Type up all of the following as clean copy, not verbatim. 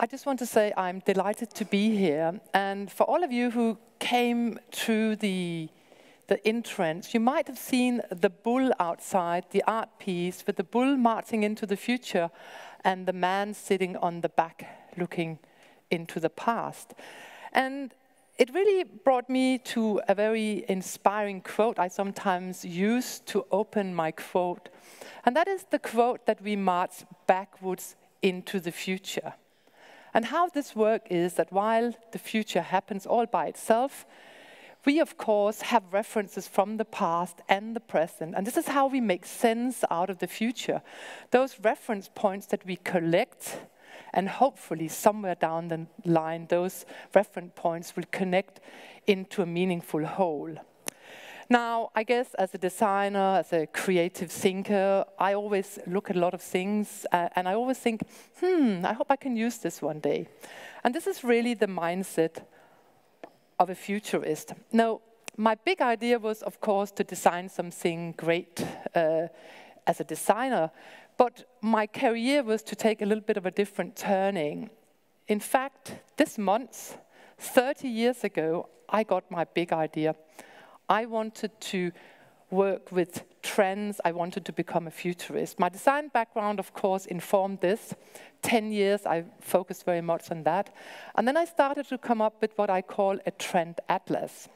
I just want to say I'm delighted to be here. And for all of you who came through the entrance, you might have seen the bull outside, the art piece, with the bull marching into the future and the man sitting on the back looking into the past. And it really brought me to a very inspiring quote I sometimes use to open my quote. And that is the quote that we march backwards into the future. And how this works is that while the future happens all by itself, we, of course, have references from the past and the present. And this is how we make sense out of the future. Those reference points that we collect, and hopefully somewhere down the line, those reference points will connect into a meaningful whole. Now, I guess as a designer, as a creative thinker, I always look at a lot of things, and I always think, I hope I can use this one day. And this is really the mindset of a futurist. Now, my big idea was, of course, to design something great as a designer, but my career was to take a little bit of a different turning. In fact, this month, 30 years ago, I got my big idea. I wanted to work with trends. I wanted to become a futurist. My design background, of course, informed this. 10 years, I focused very much on that. And then I started to come up with what I call a trend atlas.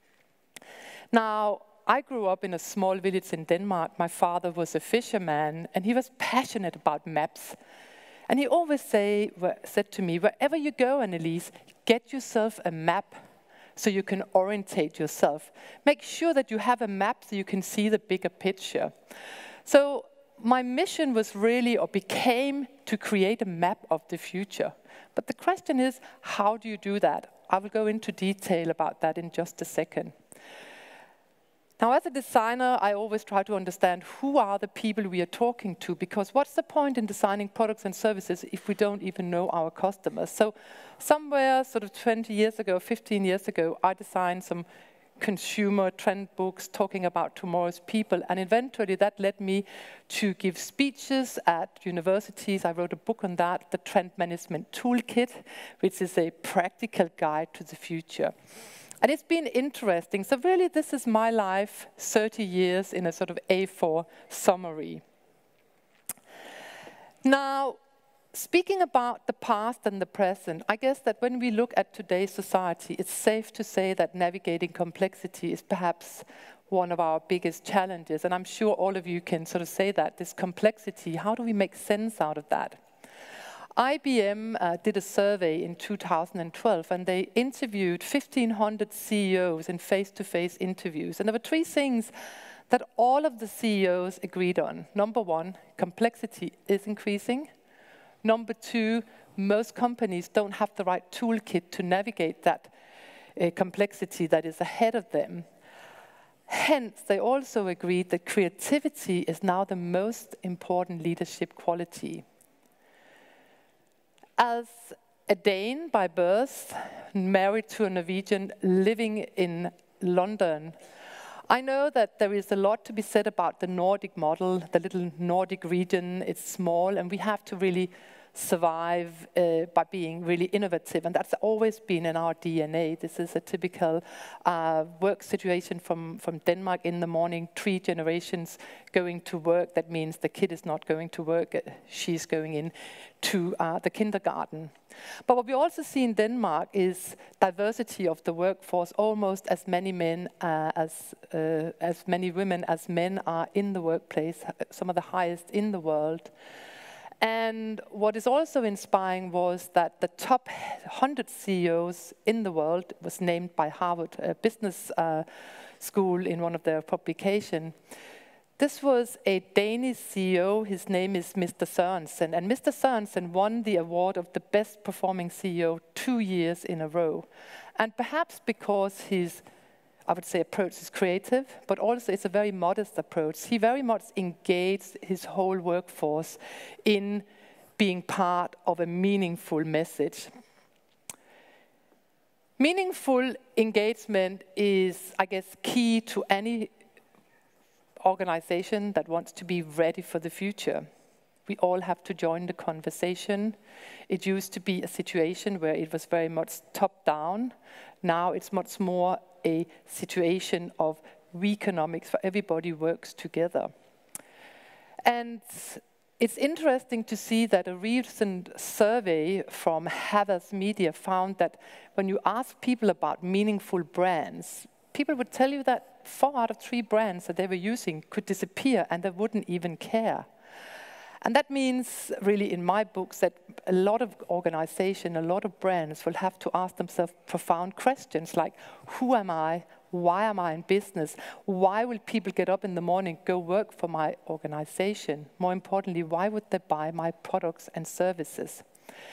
Now, I grew up in a small village in Denmark. My father was a fisherman, and he was passionate about maps. And he always said to me, wherever you go, Annelies, get yourself a map so you can orientate yourself. Make sure that you have a map so you can see the bigger picture. So my mission was really, or became, to create a map of the future. But the question is, how do you do that? I will go into detail about that in just a second. Now, as a designer, I always try to understand who are the people we are talking to, because what's the point in designing products and services if we don't even know our customers? So somewhere sort of 20 years ago, 15 years ago, I designed some consumer trend books talking about tomorrow's people, and eventually that led me to give speeches at universities. I wrote a book on that, the Trend Management Toolkit, which is a practical guide to the future. And it's been interesting. So really, this is my life, 30 years in a sort of A4 summary. Now, speaking about the past and the present, I guess that when we look at today's society, it's safe to say that navigating complexity is perhaps one of our biggest challenges. And I'm sure all of you can sort of say that, this complexity, how do we make sense out of that? IBM did a survey in 2012, and they interviewed 1,500 CEOs in face-to-face interviews. And there were three things that all of the CEOs agreed on. Number one, complexity is increasing. Number two, most companies don't have the right toolkit to navigate that complexity that is ahead of them. Hence, they also agreed that creativity is now the most important leadership quality. As a Dane by birth, married to a Norwegian, living in London, I know that there is a lot to be said about the Nordic model, the little Nordic region. It's small, and we have to really survive by being really innovative, and that's always been in our DNA. This is a typical work situation from Denmark in the morning, 3 generations going to work. That means the kid is not going to work, she's going in to the kindergarten. But what we also see in Denmark is diversity of the workforce. Almost as many men as many women as men are in the workplace, some of the highest in the world. And what is also inspiring was that the top 100 CEOs in the world was named by Harvard Business School in one of their publications. This was a Danish CEO. His name is Mr. Sørensen. And Mr. Sørensen won the award of the best performing CEO 2 years in a row. And perhaps because his, I would say, approach is creative, but also it's a very modest approach. He very much engaged his whole workforce in being part of a meaningful message. Meaningful engagement is, I guess, key to any organization that wants to be ready for the future. We all have to join the conversation. It used to be a situation where it was very much top-down. Now it's much more a situation of we-economics, where everybody works together. And it's interesting to see that a recent survey from Havas Media found that when you ask people about meaningful brands, people would tell you that 4 out of 3 brands that they were using could disappear and they wouldn't even care. And that means, really, in my books, that a lot of organizations, a lot of brands will have to ask themselves profound questions like, who am I? Why am I in business? Why will people get up in the morning, go work for my organization? More importantly, why would they buy my products and services?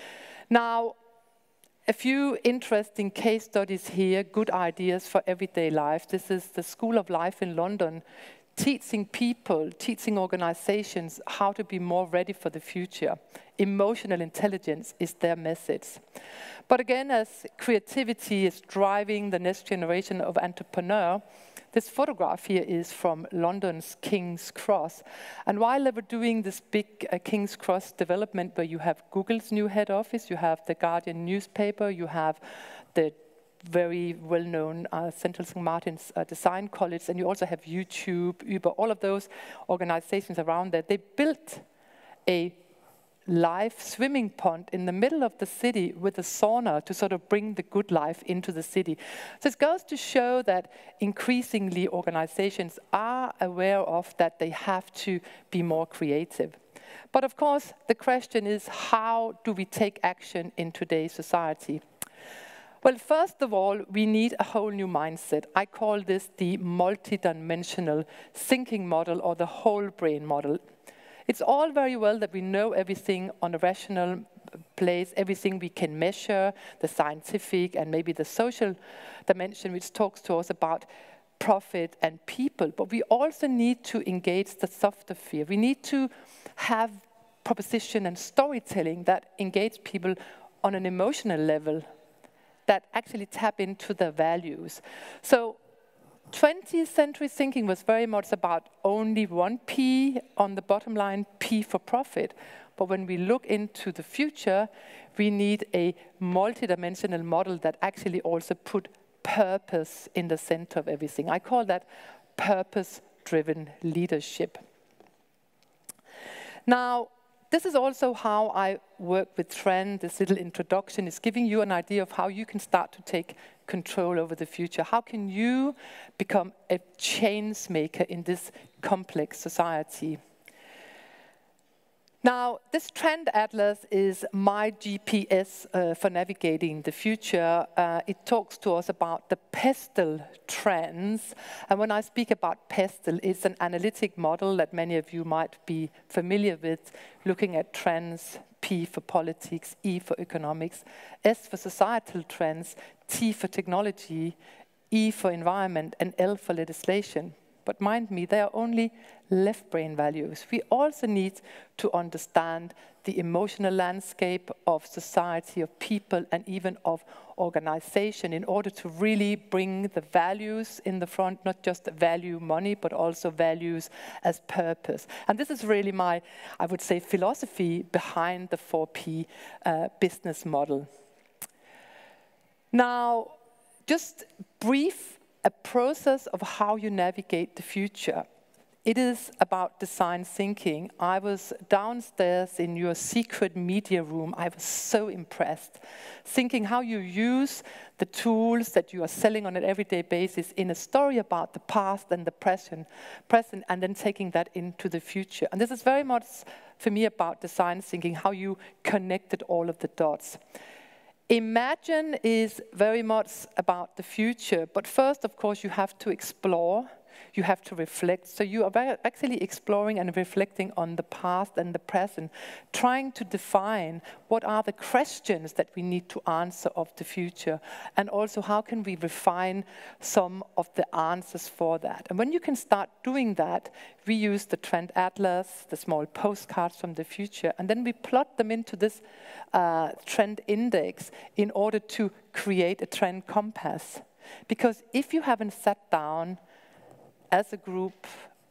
Now, a few interesting case studies here, good ideas for everyday life. This is the School of Life in London, teaching people, teaching organizations how to be more ready for the future. Emotional intelligence is their message. But again, as creativity is driving the next generation of entrepreneurs, this photograph here is from London's King's Cross. And while they were doing this big King's Cross development where you have Google's new head office, you have the Guardian newspaper, you have the very well-known Central St. Martin's Design College, and you also have YouTube, Uber, all of those organizations around there. They built a live swimming pond in the middle of the city with a sauna to sort of bring the good life into the city. So it goes to show that increasingly organizations are aware of that they have to be more creative. But of course, the question is, how do we take action in today's society? Well, first of all, we need a whole new mindset. I call this the multidimensional thinking model or the whole brain model. It's all very well that we know everything on a rational place, everything we can measure, the scientific and maybe the social dimension, which talks to us about profit and people. But we also need to engage the softer sphere. We need to have proposition and storytelling that engage people on an emotional level, that actually tap into their values. So 20th century thinking was very much about only one P on the bottom line, P for profit. But when we look into the future, we need a multidimensional model that actually also put purpose in the center of everything. I call that purpose-driven leadership. Now, this is also how I work with Trend. This little introduction is giving you an idea of how you can start to take control over the future. How can you become a change maker in this complex society? Now, this trend atlas is my GPS for navigating the future. It talks to us about the pestle trends. And when I speak about pestle, it's an analytic model that many of you might be familiar with, looking at trends, P for politics, E for economics, S for societal trends, T for technology, E for environment, and L for legislation. But mind me, they are only left brain values. We also need to understand the emotional landscape of society, of people, and even of organization in order to really bring the values in the front, not just value money, but also values as purpose. And this is really my, I would say, philosophy behind the 4P business model. Now, just brief a process of how you navigate the future. It is about design thinking. I was downstairs in your secret media room. I was so impressed, thinking how you use the tools that you are selling on an everyday basis in a story about the past and the present, and then taking that into the future. And this is very much, for me, about design thinking, how you connected all of the dots. Imagine is very much about the future, but first, of course, you have to explore, you have to reflect. So you are actually exploring and reflecting on the past and the present, trying to define what are the questions that we need to answer of the future, and also how can we refine some of the answers for that. And when you can start doing that, we use the Trend Atlas, the small postcards from the future, and then we plot them into this trend index in order to create a trend compass. Because if you haven't sat down as a group,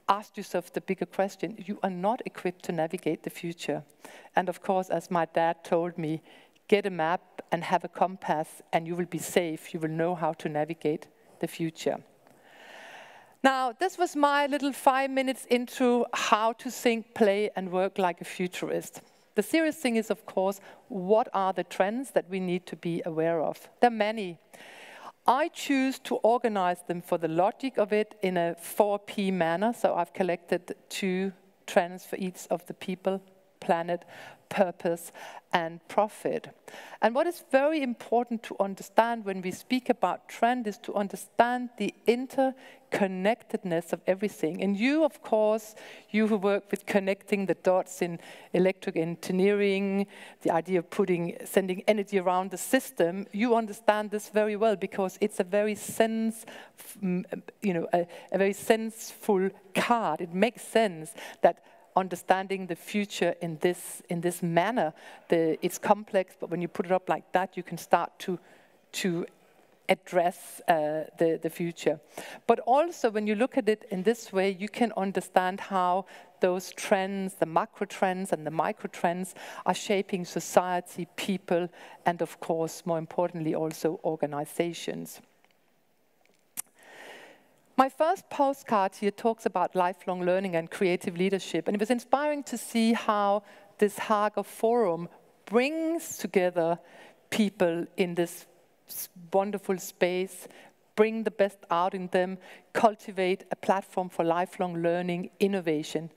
ask yourself the bigger question. You are not equipped to navigate the future. And of course, as my dad told me, get a map and have a compass and you will be safe. You will know how to navigate the future. Now, this was my little 5 minutes into how to think, play, and work like a futurist. The serious thing is, of course, what are the trends that we need to be aware of? There are many. I choose to organize them for the logic of it in a 4P manner. So I've collected 2 trends for each of the people, planet, purpose, and profit. And what is very important to understand when we speak about trend is to understand the interconnectedness of everything. And you, of course, you who work with connecting the dots in electric engineering, the idea of sending energy around the system, you understand this very well because it's a very a very senseful card. It makes sense that understanding the future in this manner. It's complex, but when you put it up like that, you can start to address the future. But also, when you look at it in this way, you can understand how those trends, the macro trends and the micro trends, are shaping society, people, and of course, more importantly, also organizations. My first postcard here talks about lifelong learning and creative leadership, and it was inspiring to see how this Hager Forum brings together people in this wonderful space, bring the best out in them, cultivate a platform for lifelong learning, innovation.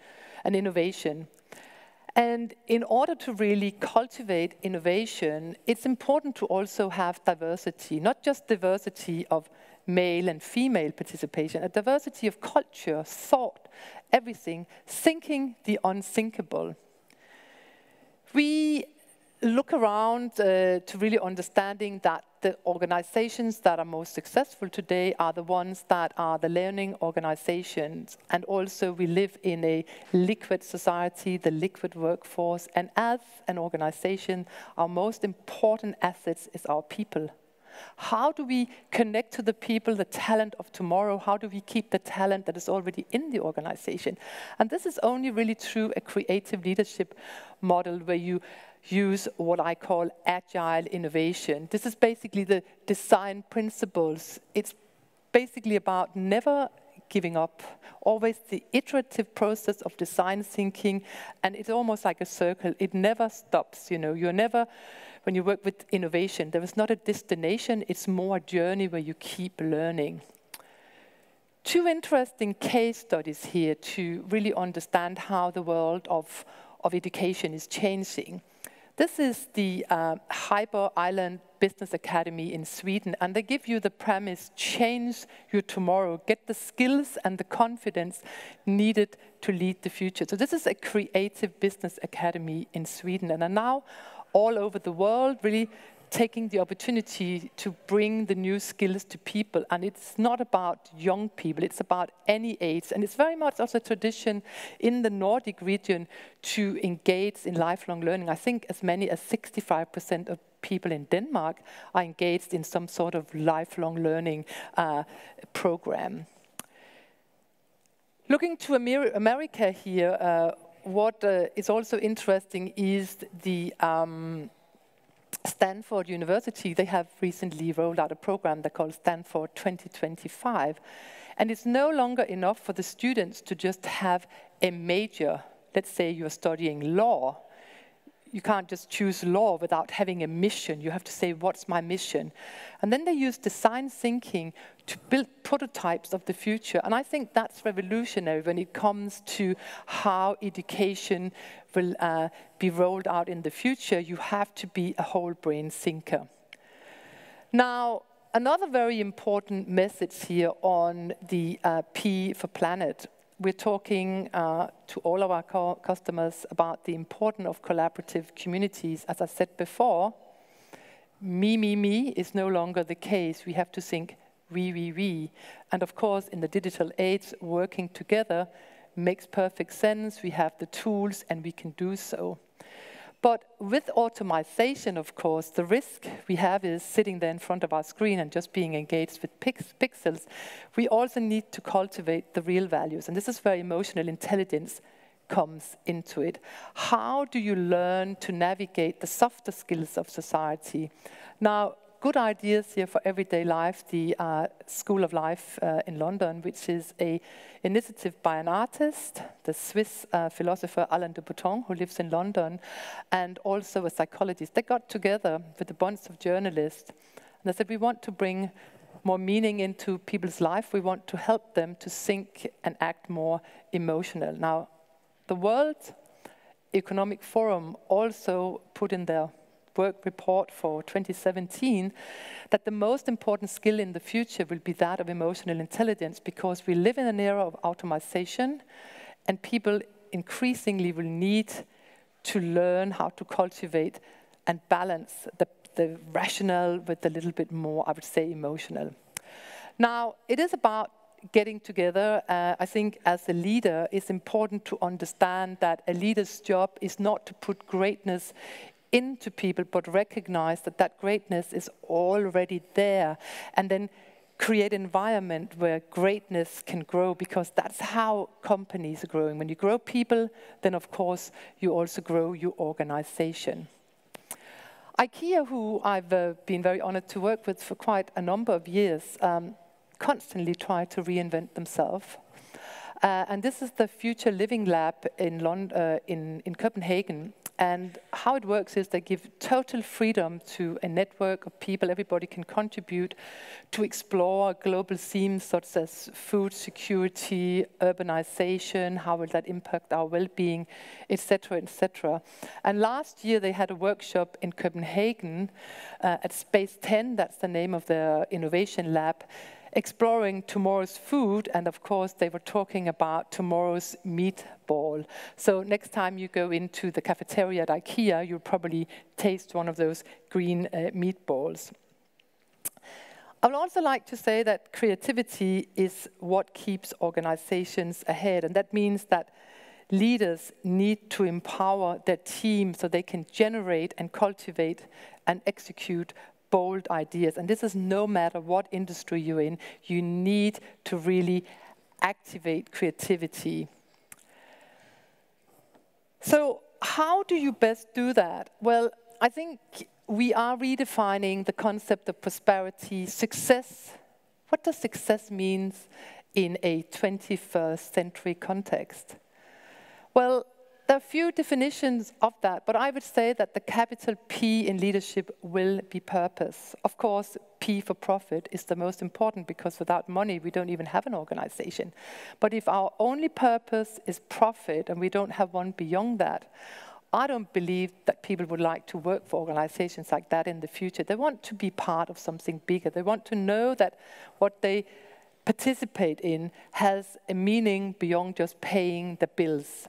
And in order to really cultivate innovation, it's important to also have diversity, not just diversity of male and female participation, a diversity of culture, thought, everything, thinking the unthinkable. We look around to really understanding that the organizations that are most successful today are the ones that are the learning organizations. And also we live in a liquid society, the liquid workforce. And as an organization, our most important assets is our people. How do we connect to the people, the talent of tomorrow? How do we keep the talent that is already in the organization? And this is only really through a creative leadership model where you use what I call agile innovation. This is basically the design principles. It's basically about never giving up, always the iterative process of design thinking, and it's almost like a circle. It never stops, You're never, when you work with innovation, there is not a destination, it's more a journey where you keep learning. 2 interesting case studies here to really understand how the world of education is changing. This is the Hager Island Business Academy in Sweden, and they give you the premise, change your tomorrow, get the skills and the confidence needed to lead the future. So this is a creative business academy in Sweden, and are now all over the world really taking the opportunity to bring the new skills to people. And it's not about young people, it's about any age. And it's very much also a tradition in the Nordic region to engage in lifelong learning. I think as many as 65% of people in Denmark are engaged in some sort of lifelong learning program. Looking to America here, what is also interesting is the Stanford University. They have recently rolled out a program they call Stanford 2025. And it's no longer enough for the students to just have a major. Let's say you're studying law. You can't just choose law without having a mission. You have to say, what's my mission? And then they use design thinking to build prototypes of the future. And I think that's revolutionary when it comes to how education will be rolled out in the future. You have to be a whole brain thinker. Now, another very important message here on the P for planet. We're talking to all of our customers about the importance of collaborative communities. As I said before, me is no longer the case. We have to think we. And of course, in the digital age, working together makes perfect sense. We have the tools and we can do so. But with automation, of course, the risk we have is sitting there in front of our screen and just being engaged with pixels. We also need to cultivate the real values, and this is where emotional intelligence comes into it. How do you learn to navigate the softer skills of society? Now, good ideas here for everyday life, the School of Life in London, which is an initiative by an artist, the Swiss philosopher Alain de Botton, who lives in London, and also a psychologist. They got together with a bunch of journalists, and they said, we want to bring more meaning into people's life. We want to help them to think and act more emotional. Now, the World Economic Forum also put in their work report for 2017 that the most important skill in the future will be that of emotional intelligence, because we live in an era of automation, and people increasingly will need to learn how to cultivate and balance the rational with a little bit more, I would say, emotional. Now, it is about getting together. I think as a leader, it's important to understand that a leader's job is not to put greatness into people, but recognize that that greatness is already there, and then create an environment where greatness can grow, because that's how companies are growing. When you grow people, then of course you also grow your organization. IKEA, who I've been very honored to work with for quite a number of years, constantly try to reinvent themselves. And this is the Future Living Lab in Copenhagen. And how it works is they give total freedom to a network of people. Everybody can contribute to explore global themes such as food security, urbanization, how will that impact our well-being, etc., etc. And last year they had a workshop in Copenhagen at Space 10, that's the name of their innovation lab, exploring tomorrow's food, and of course they were talking about tomorrow's meatball. So next time you go into the cafeteria at IKEA, you'll probably taste one of those green meatballs. I would also like to say that creativity is what keeps organizations ahead, and that means that leaders need to empower their team so they can generate and cultivate and execute bold ideas. And this is no matter what industry you're in, you need to really activate creativity. So how do you best do that? Well, I think we are redefining the concept of prosperity, success. What does success mean in a 21st century context? Well, there are a few definitions of that, but I would say that the capital P in leadership will be purpose. Of course, P for profit is the most important, because without money, we don't even have an organization. But if our only purpose is profit and we don't have one beyond that, I don't believe that people would like to work for organizations like that in the future. They want to be part of something bigger. They want to know that what they participate in has a meaning beyond just paying the bills.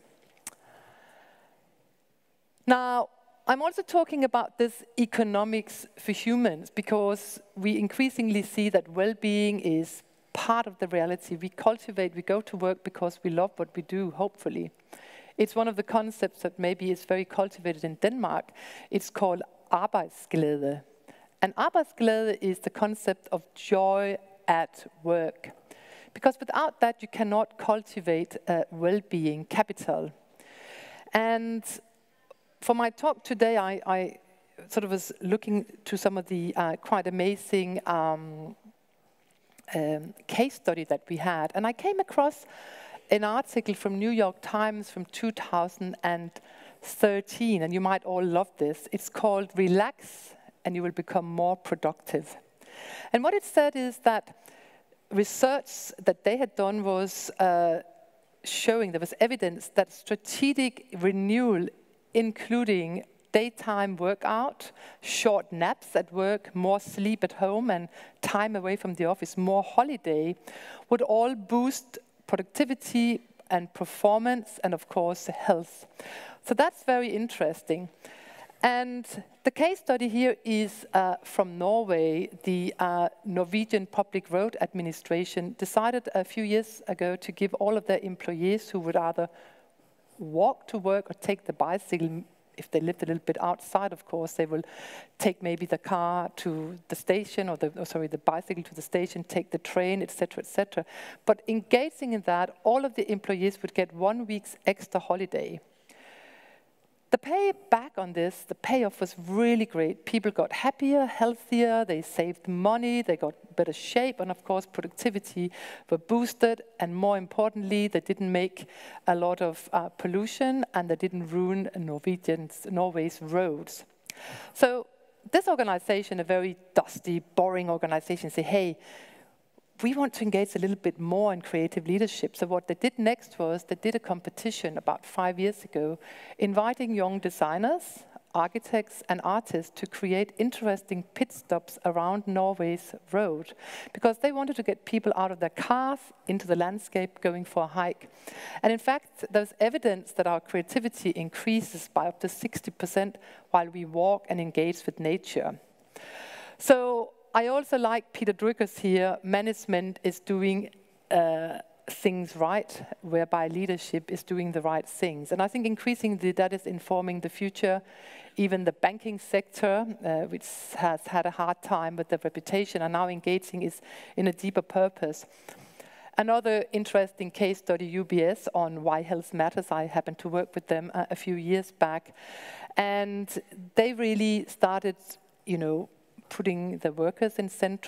Now, I'm also talking about this economics for humans, because we increasingly see that well-being is part of the reality. We cultivate, we go to work because we love what we do, hopefully. It's one of the concepts that maybe is very cultivated in Denmark. It's called arbejdsglæde. And arbejdsglæde is the concept of joy at work. Because without that, you cannot cultivate well-being capital. And for my talk today, I sort of was looking to some of the quite amazing case study that we had. And I came across an article from New York Times from 2013, and you might all love this. It's called Relax and You Will Become More Productive. And what it said is that research that they had done was showing there was evidence that strategic renewal, including daytime workout, short naps at work, more sleep at home, and time away from the office, more holiday, would all boost productivity and performance, and of course, health. So that's very interesting. And the case study here is from Norway. The Norwegian Public Road Administration decided a few years ago to give all of their employees who would either walk to work or take the bicycle if they lived a little bit outside, of course, they will take maybe the car to the station, or the bicycle to the station, take the train, etc., etc. But engaging in that, all of the employees would get 1 week's extra holiday. The payback on this, the payoff was really great. People got happier, healthier, they saved money, they got better shape, and of course productivity were boosted, and more importantly, they didn't make a lot of pollution, and they didn't ruin Norway's roads. So this organization, a very dusty, boring organization, say, hey, we want to engage a little bit more in creative leadership. So what they did next was they did a competition about 5 years ago, inviting young designers, architects, and artists to create interesting pit stops around Norway's road, because they wanted to get people out of their cars into the landscape going for a hike. And in fact, there's evidence that our creativity increases by up to 60% while we walk and engage with nature. So I also like Peter Drucker's here, management is doing things right, whereby leadership is doing the right things. And I think increasingly that is informing the future. Even the banking sector, which has had a hard time with their reputation, are now engaging in a deeper purpose. Another interesting case study, UBS, on why health matters. I happened to work with them a few years back. And they really started, putting the workers in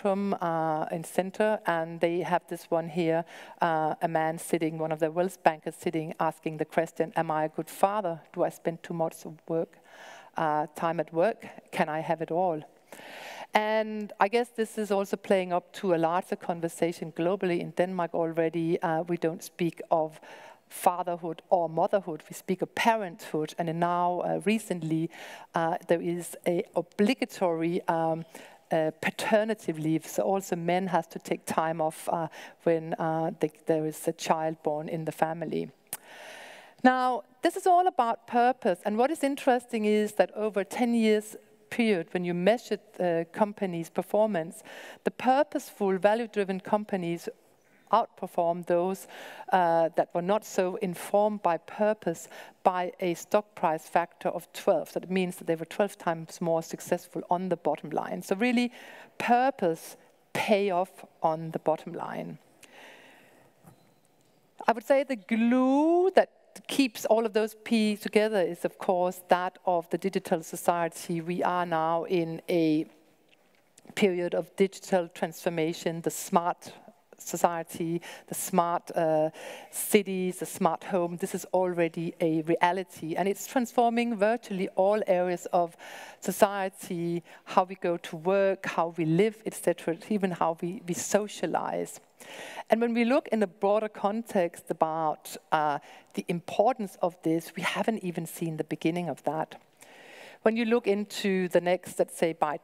center, and they have this one here, a man sitting, one of the wealth bankers sitting, asking the question, am I a good father? Do I spend too much time at work? Can I have it all? And I guess this is also playing up to a larger conversation globally. In Denmark already, we don't speak of fatherhood or motherhood, we speak of parenthood, and now recently there is a obligatory paternity leave, so also men has to take time off when there is a child born in the family. Now, this is all about purpose, and what is interesting is that over a 10 years period, when you measured companies' performance, the purposeful, value-driven companies outperform those that were not so informed by purpose by a stock price factor of 12. So that means that they were 12 times more successful on the bottom line. So really, purpose pay off on the bottom line. I would say the glue that keeps all of those P's together is, of course, that of the digital society. We are now in a period of digital transformation, the smart society, the smart cities, the smart home. This is already a reality, and it's transforming virtually all areas of society, how we go to work, how we live, etc., even how we socialize. And when we look in a broader context about the importance of this, we haven't even seen the beginning of that. When you look into the next, let's say by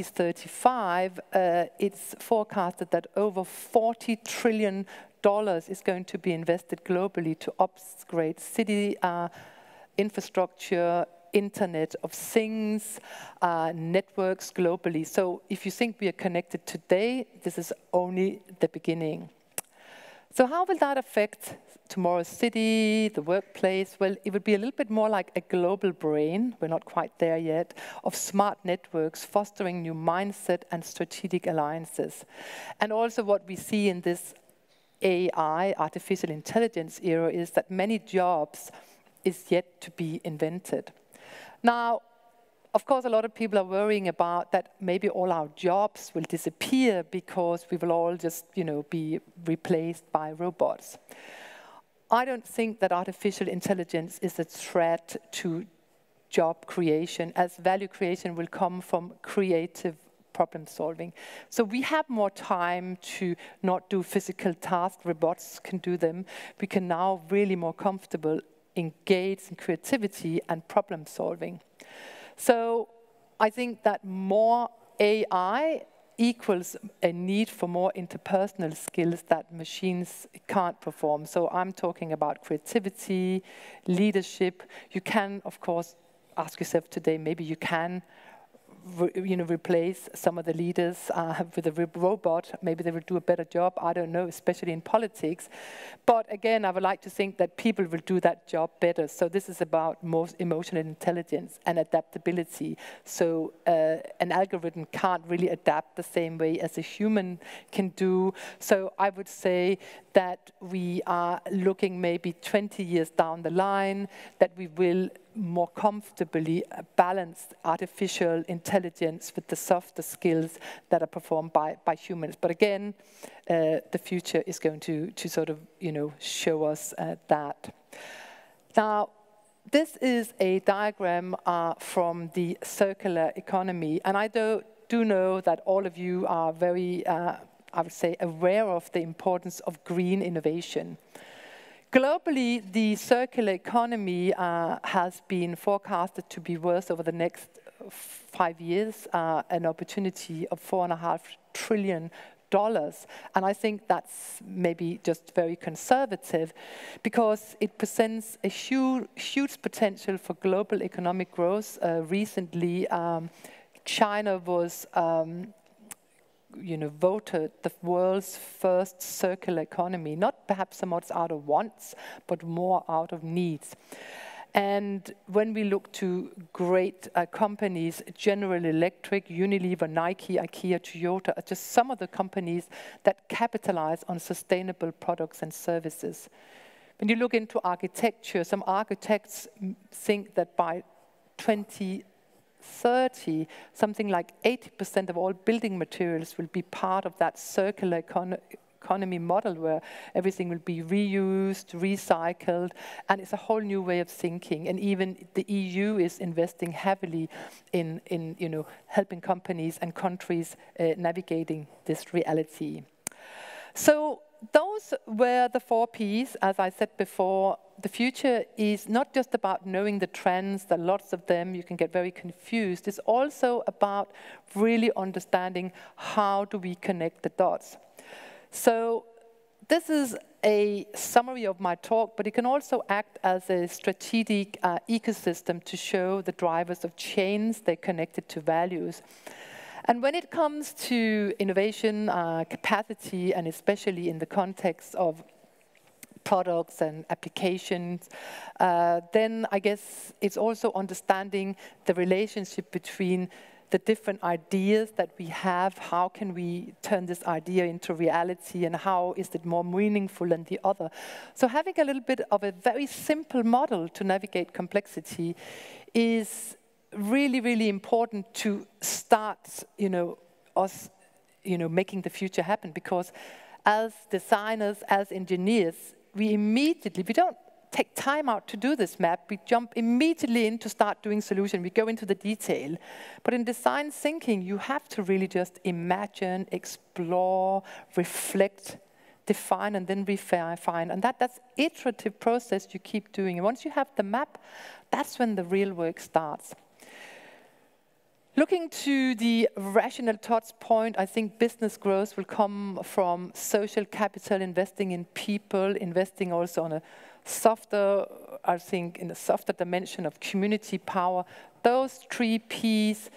2035, it's forecasted that over $40 trillion is going to be invested globally to upgrade city infrastructure, Internet of Things, networks globally. So if you think we are connected today, this is only the beginning. So how will that affect tomorrow's city, the workplace? Well, it would be a little bit more like a global brain, we're not quite there yet, of smart networks, fostering new mindset and strategic alliances. And also what we see in this AI, artificial intelligence era, is that many jobs is yet to be invented. Now, of course, a lot of people are worrying about that maybe all our jobs will disappear because we will all just, be replaced by robots. I don't think that artificial intelligence is a threat to job creation, as value creation will come from creative problem solving. So we have more time to not do physical tasks, robots can do them. We can now really more comfortable engage in creativity and problem solving. So I think that more AI equals a need for more interpersonal skills that machines can't perform. So I'm talking about creativity, leadership. You can, of course, ask yourself today, maybe you can replace some of the leaders with a robot. Maybe they will do a better job, I don't know, especially in politics. But again, I would like to think that people will do that job better. So this is about more emotional intelligence and adaptability. So an algorithm can't really adapt the same way as a human can do. So I would say that we are looking maybe 20 years down the line, that we will more comfortably balance artificial intelligence with the softer skills that are performed by humans. But again, the future is going to sort of, show us that. Now, this is a diagram from the circular economy, and I do know that all of you are very, I would say, aware of the importance of green innovation. Globally, the circular economy has been forecasted to be worth over the next 5 years, an opportunity of $4.5 trillion. And I think that's maybe just very conservative, because it presents a huge potential for global economic growth. Recently, China was voted the world's first circular economy, not perhaps so much out of wants, but more out of needs. And when we look to great companies, General Electric, Unilever, Nike, IKEA, Toyota are just some of the companies that capitalize on sustainable products and services. When you look into architecture, some architects think that by 2030, something like 80% of all building materials will be part of that circular economy model, where everything will be reused, recycled, and it's a whole new way of thinking. And even the EU is investing heavily in helping companies and countries navigating this reality. So those were the 4 Ps. As I said before, the future is not just about knowing the trends, there are lots of them, you can get very confused. It's also about really understanding how do we connect the dots. So this is a summary of my talk, but it can also act as a strategic ecosystem to show the drivers of change. They're connected to values. And when it comes to innovation, capacity, and especially in the context of products and applications, then I guess it's also understanding the relationship between the different ideas that we have. How can we turn this idea into reality, and how is it more meaningful than the other? So having a little bit of a very simple model to navigate complexity is really, really important to start, us, making the future happen. Because as designers, as engineers, we don't take time out to do this map. We jump immediately in to start doing solution. We go into the detail. But in design thinking, you have to really just imagine, explore, reflect, define, and then refine. And that's iterative process you keep doing. And once you have the map, that's when the real work starts. Looking to the rational touch point, I think business growth will come from social capital, investing in people, investing also on a softer, I think, in a softer dimension of community power. Those 3 Ps,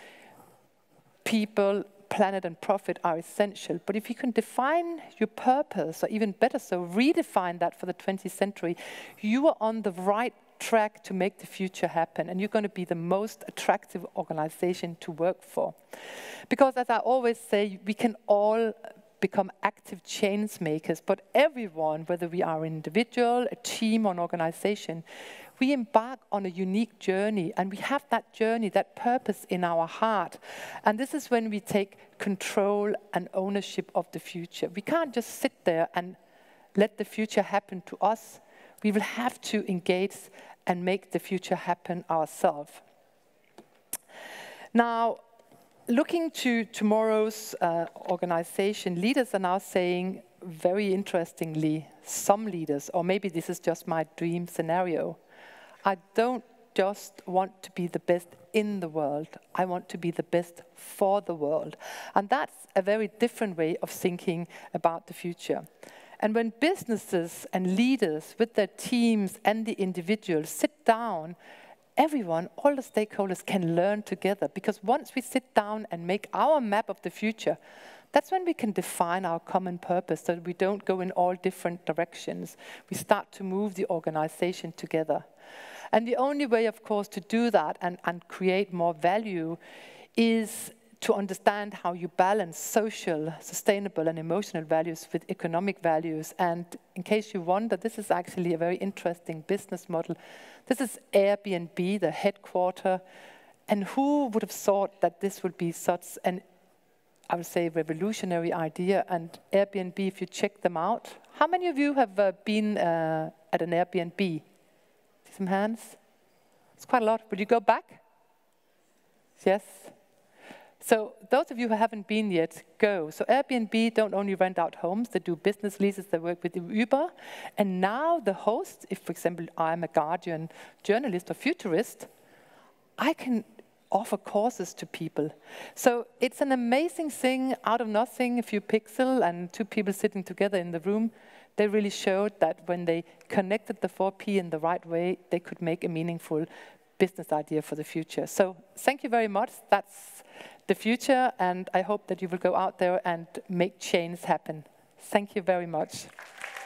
people, planet, and profit, are essential. But if you can define your purpose, or even better so, redefine that for the 20th century, you are on the right track to make the future happen, and you're going to be the most attractive organization to work for. Because as I always say, we can all become active change makers, but everyone, whether we are an individual, a team, or an organization, we embark on a unique journey, and we have that journey, that purpose in our heart. And this is when we take control and ownership of the future. We can't just sit there and let the future happen to us. We will have to engage and make the future happen ourselves. Now, looking to tomorrow's organization, leaders are now saying, very interestingly, some leaders, or maybe this is just my dream scenario, I don't just want to be the best in the world, I want to be the best for the world. And that's a very different way of thinking about the future. And when businesses and leaders with their teams and the individuals sit down everyone, all the stakeholders can learn together. Because once we sit down and make our map of the future, that's when we can define our common purpose, so that we don't go in all different directions. We start to move the organization together. And the only way, of course, to do that and create more value is to understand how you balance social, sustainable, and emotional values with economic values. And in case you wonder, this is actually a very interesting business model. This is Airbnb, the headquarter. And who would have thought that this would be such an, I would say, revolutionary idea? And Airbnb, if you check them out, how many of you have been at an Airbnb? See some hands? It's quite a lot. Would you go back? Yes? So those of you who haven't been yet, go. So Airbnb don't only rent out homes, they do business leases, they work with Uber. And now the host, if for example I'm a Guardian journalist or futurist, I can offer courses to people. So it's an amazing thing, out of nothing, a few pixels and two people sitting together in the room. They really showed that when they connected the 4P in the right way, they could make a meaningful business idea for the future. So thank you very much. That's the future, and I hope that you will go out there and make change happen. Thank you very much.